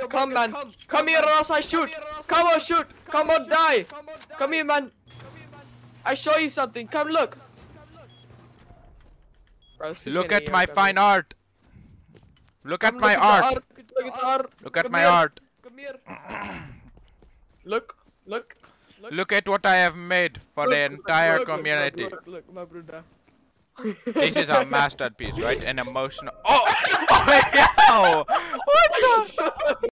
come man. Come here or else I shoot. Come on, shoot. Come on, die. Come here, man. I show you something. Come look. Bro, Look at my fine art. Look at my art. Look at my art. Come here. Look. Look at what I have made for the entire community. Look, my brother. This is a masterpiece, right? An emotional. Oh! Oh! What the?